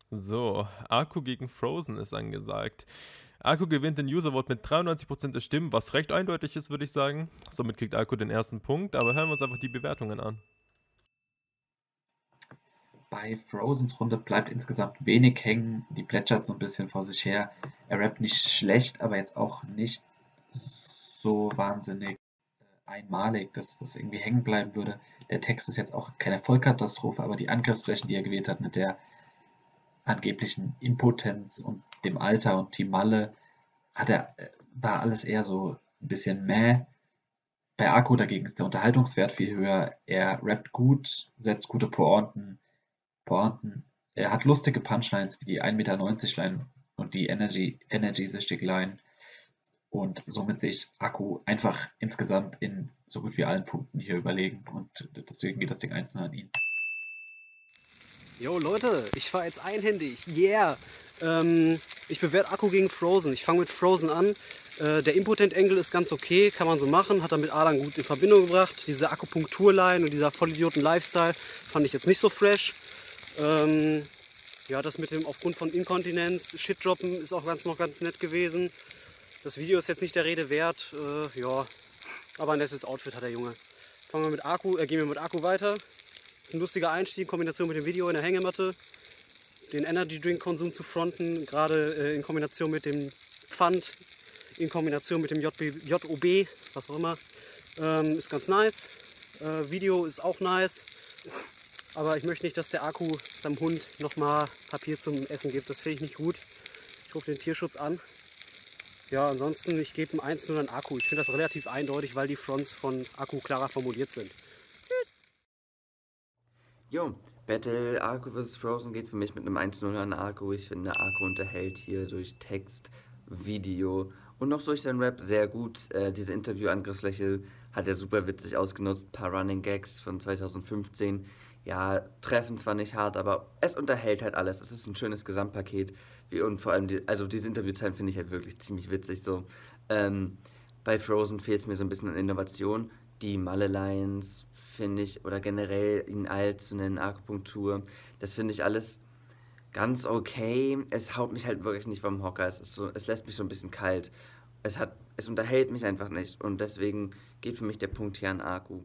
So, Aku gegen Frozen ist angesagt. Aku gewinnt den User Vote mit 93% der Stimmen, was recht eindeutig ist, würde ich sagen. Somit kriegt Aku den ersten Punkt, aber hören wir uns einfach die Bewertungen an. Bei Frozens Runde bleibt insgesamt wenig hängen. Die plätschert so ein bisschen vor sich her. Er rappt nicht schlecht, aber jetzt auch nicht so wahnsinnig einmalig, dass das irgendwie hängen bleiben würde. Der Text ist jetzt auch keine Vollkatastrophe, aber die Angriffsflächen, die er gewählt hat mit der angeblichen Impotenz und dem Alter und Team Malle, war alles eher so ein bisschen mäh. Bei Akku dagegen ist der Unterhaltungswert viel höher. Er rappt gut, setzt gute Pointen. Er hat lustige Punchlines wie die 1,90 Meter Line und die Energy-süchtig Line. Und somit sehe ich Akku einfach insgesamt in so gut wie allen Punkten hier überlegen. Und deswegen geht das Ding 1-0 an ihn. Jo Leute, ich fahr jetzt einhändig. Yeah! Ich bewerte Akku gegen Frozen. Ich fange mit Frozen an. Der Impotent-Angle ist ganz okay, kann man so machen. Hat er mit Alan gut in Verbindung gebracht. Diese Akupunkturline und dieser Vollidioten-Lifestyle fand ich jetzt nicht so fresh. Ja, das mit dem aufgrund von Inkontinenz, Shitdroppen ist auch noch ganz nett gewesen. Das Video ist jetzt nicht der Rede wert. Ja, aber ein nettes Outfit hat der Junge. Gehen wir mit Akku weiter. Das ist ein lustiger Einstieg in Kombination mit dem Video in der Hängematte. Den Energy Drink Konsum zu fronten, gerade in Kombination mit dem Pfand, in Kombination mit dem JOB, was auch immer, ist ganz nice. Video ist auch nice, aber ich möchte nicht, dass der Akku seinem Hund nochmal Papier zum Essen gibt. Das finde ich nicht gut. Ich rufe den Tierschutz an. Ja, ansonsten, ich gebe ein 1-0 an Akku. Ich finde das relativ eindeutig, weil die Fronts von Akku klarer formuliert sind. Jo, Battle Akku vs. Frozen geht für mich mit einem 1-0 an Akku. Ich finde, Akku unterhält hier durch Text, Video und noch durch seinen Rap sehr gut. Diese Interview-Angriffsfläche hat er super witzig ausgenutzt. Ein paar Running Gags von 2015. Ja, treffen zwar nicht hart, aber es unterhält halt alles. Es ist ein schönes Gesamtpaket. Und vor allem, diese Interviewzeilen finde ich halt wirklich ziemlich witzig so. Bei Frozen fehlt es mir so ein bisschen an Innovation. Die Malle-Lines finde ich, oder generell ihn alt zu nennen, Akupunktur, das finde ich alles ganz okay. Es haut mich halt wirklich nicht vom Hocker. Es lässt mich so ein bisschen kalt. Es unterhält mich einfach nicht. Und deswegen geht für mich der Punkt hier an Akku.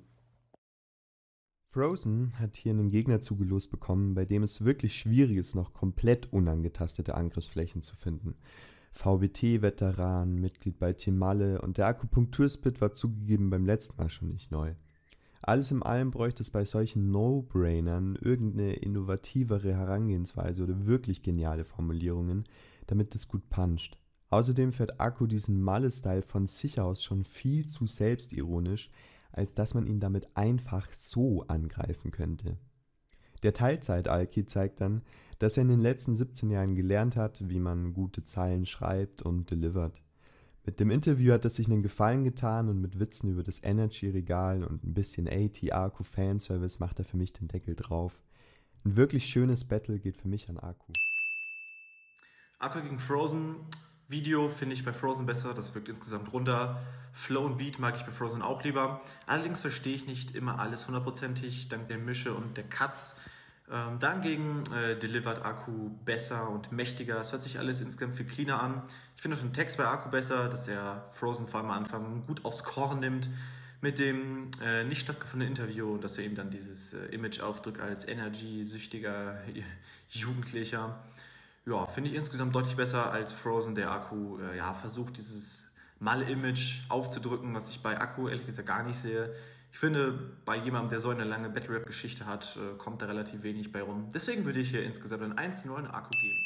Frozen hat hier einen Gegner zugelost bekommen, bei dem es wirklich schwierig ist, noch komplett unangetastete Angriffsflächen zu finden. VBT-Veteran, Mitglied bei Team Malle und der Akupunkturspit war zugegeben beim letzten Mal schon nicht neu. Alles in allem bräuchte es bei solchen No-Brainern irgendeine innovativere Herangehensweise oder wirklich geniale Formulierungen, damit es gut puncht. Außerdem fährt Akku diesen Malle-Style von sich aus schon viel zu selbstironisch, als dass man ihn damit einfach so angreifen könnte. Der Teilzeit-Alki zeigt dann, dass er in den letzten 17 Jahren gelernt hat, wie man gute Zeilen schreibt und delivert. Mit dem Interview hat er sich einen Gefallen getan und mit Witzen über das Energy-Regal und ein bisschen AT-Akku-Fanservice macht er für mich den Deckel drauf. Ein wirklich schönes Battle geht für mich an Akku. Akku gegen Frozen. Video finde ich bei Frozen besser, das wirkt insgesamt runter. Flow und Beat mag ich bei Frozen auch lieber. Allerdings verstehe ich nicht immer alles hundertprozentig, dank der Mische und der Cuts. Dagegen delivert Akku besser und mächtiger. Es hört sich alles insgesamt viel cleaner an. Ich finde auch den Text bei Akku besser, dass er Frozen vor allem am Anfang gut aufs Korn nimmt mit dem nicht stattgefundenen Interview und dass er ihm dann dieses Image aufdrückt als energy-süchtiger Jugendlicher. Ja, finde ich insgesamt deutlich besser als Frozen, der Akku versucht, dieses Malle-Image aufzudrücken, was ich bei Akku ehrlich gesagt gar nicht sehe. Ich finde, bei jemandem, der so eine lange Battle-Rap-Geschichte hat, kommt da relativ wenig bei rum. Deswegen würde ich hier insgesamt ein 1-0 an Akku geben.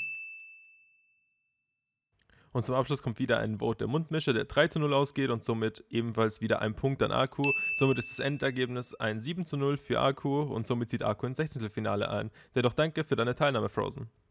Und zum Abschluss kommt wieder ein Vote der Mundmische, der 3-0 ausgeht und somit ebenfalls wieder ein Punkt an Akku. Somit ist das Endergebnis ein 7-0 für Akku und somit zieht Akku ins Sechzehntelfinale ein. Dennoch danke für deine Teilnahme, Frozen.